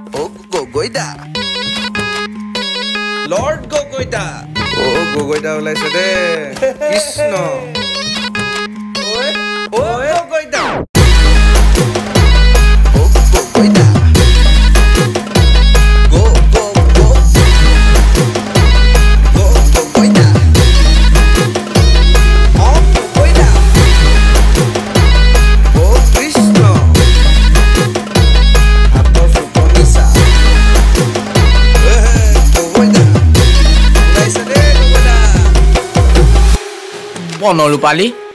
ও গগৈদা Lord গগৈদা ও গগৈদা ওলাইছে দে কৃষ্ণ ও গগৈদা ও গগৈদা গো গো গো গো গগৈদা ও গগৈদা ও কৃষ্ণ বনৰূপালী